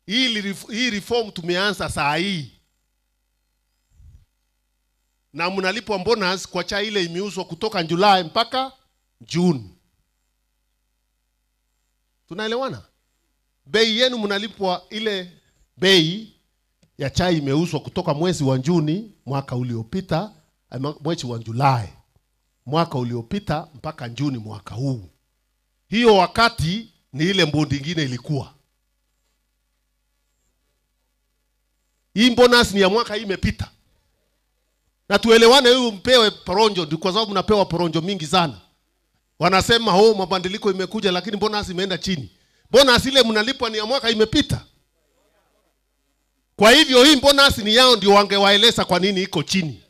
Hii reform tumeanza saa hii. Na mnalipwa bonus kwa chai ile imeuzwa kutoka Julai mpaka June. Tunaelewana? Bei yenu mnalipwa ile bei ya chai imeuzwa kutoka mwezi wa Juni mwaka uliopita, mwezi wa Julai mwaka uliopita mpaka Juni mwaka huu. Hiyo wakati ni ile mbondi nyingine ilikuwa. Hii bonus ni ya mwaka hii imepita. Na tuelewane, huyu mpewe poronjo kwa sababu mnapewa poronjo mingi sana. Wanasema mabadiliko imekuja lakini bonus imeenda chini. Bonus ile mnalipwa ni ya mwaka imepita. Kwa hivyo hii bonus ni yao ndio wangewaeleza kwa nini iko chini.